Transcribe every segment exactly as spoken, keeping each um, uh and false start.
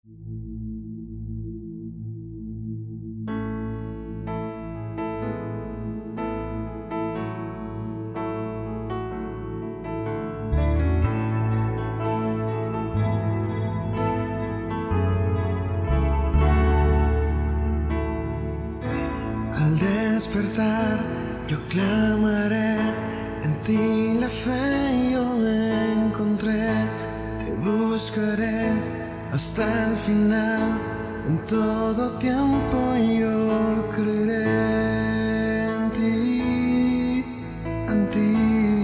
Al despertar yo clamaré, en ti la fe yo encontré. Te buscaré hasta el final, en todo tiempo yo creeré en ti, en ti.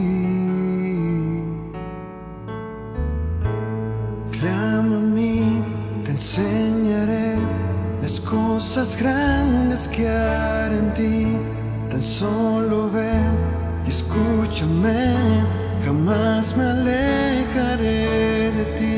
Clama a mí, te enseñaré las cosas grandes que haré en ti. Tan solo ven y escúchame, jamás me alejaré de ti.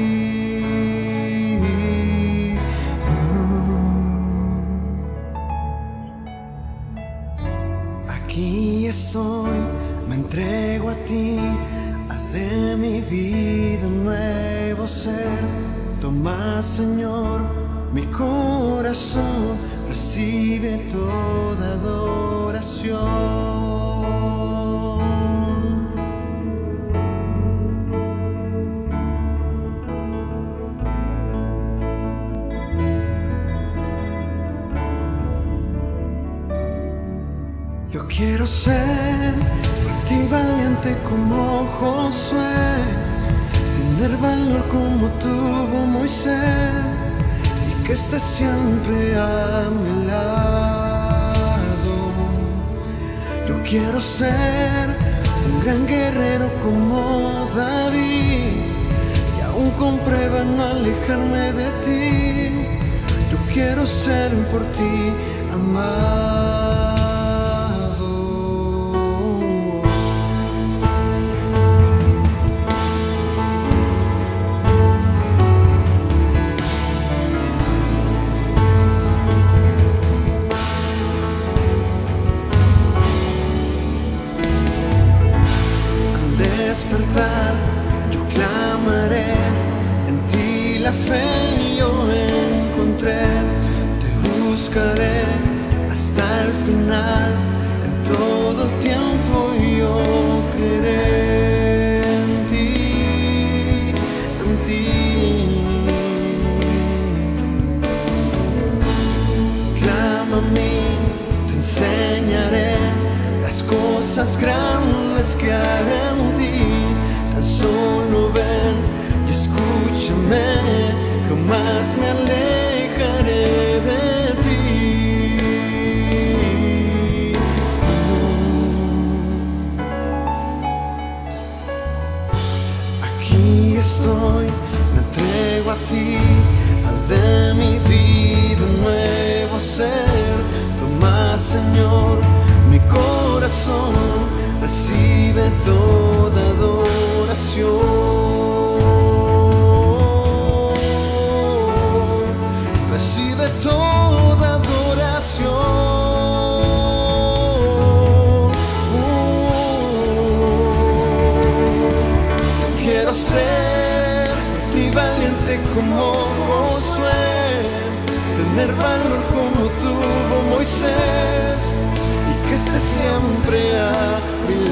Aquí estoy, me entrego a ti, haz de mi vida un nuevo ser. Toma, Señor, mi corazón, recibe toda adoración. Yo quiero ser fuerte y valiente como Josué, tener valor como tuvo Moisés, que estés siempre a mi lado. Yo quiero ser un gran guerrero como David, y aún con prueba no alejarme de ti. Yo quiero ser por ti amado. Despertar, yo clamaré, en ti la fe yo encontré. Te buscaré hasta el final, en todo tiempo yo creeré en ti, en ti. Clama a mí, te enseñaré las cosas grandes que haré en ti. Tan solo ven y escúchame, jamás me alejaré de ti. Aquí estoy, me entrego a ti, haz de mi vida un nuevo ser. Toma, Señor, mi corazón, recibe toda adoración. Recibe toda adoración. Quiero ser fuerte y valiente como Josué, tener valor como tuvo Moisés, que esté siempre a mi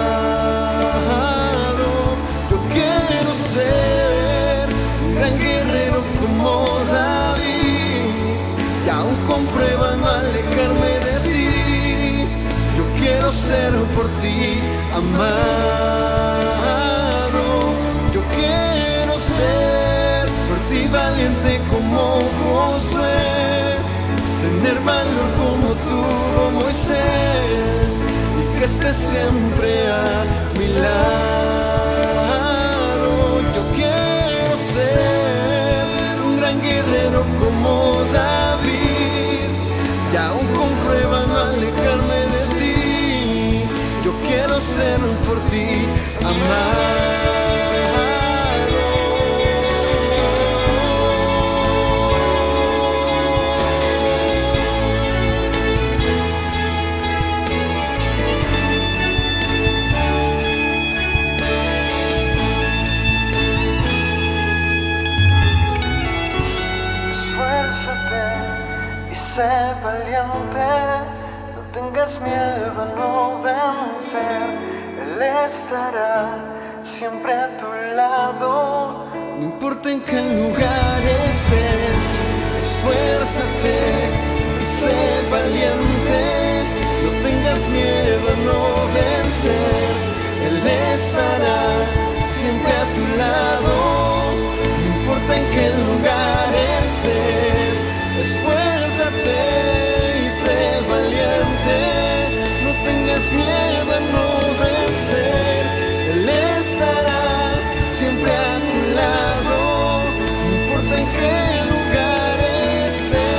lado. Yo quiero ser un gran guerrero como David, y aún con prueba no alejarme de ti. Yo quiero ser por ti amado. Yo quiero ser fuerte y valiente como Josué, tener valor como tuvo Moisés, y que esté siempre a mi lado. Yo quiero ser un gran guerrero como David, y aún con prueba no alejarme de ti. Yo quiero ser por ti amado. sé valiente, no tengas miedo a no vencer. Él estará siempre a tu lado, no importa en qué lugar estés. Esfuérzate y sé valiente, no tengas miedo a no vencer. Él estará siempre a tu lado, no importa en qué lugar estés. Esfuérzate y sé valiente, no tengas miedo a no vencer. Él estará siempre a tu lado, no importa en qué lugar estés.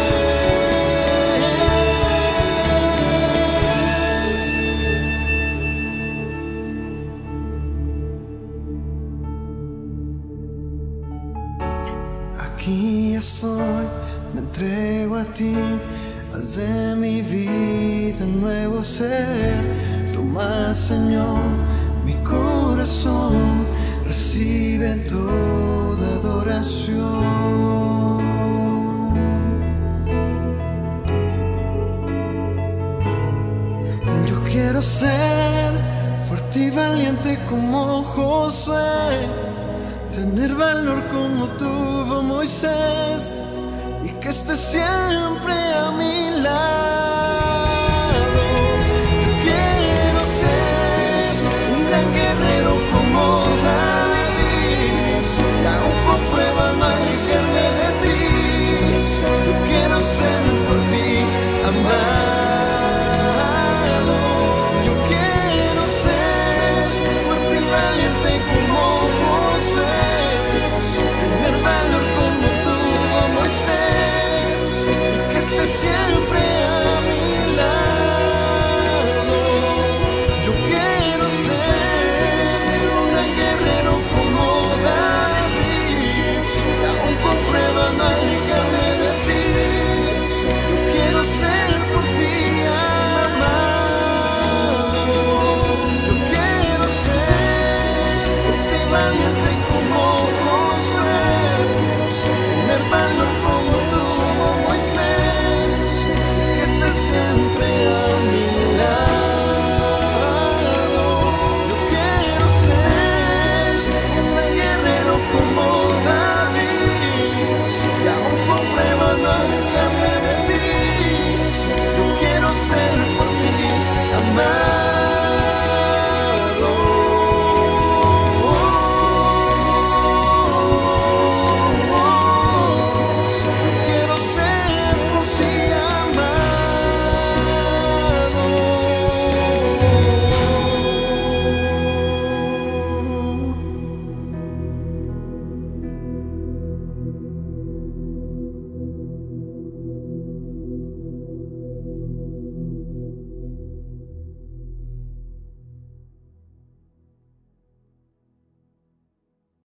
Aquí estoy, me entrego a ti, haz de mi vida un nuevo ser. Toma, Señor, mi corazón, recibe toda adoración. Yo quiero ser fuerte y valiente como Josué, tener valor como tuvo Moisés, y que esté siempre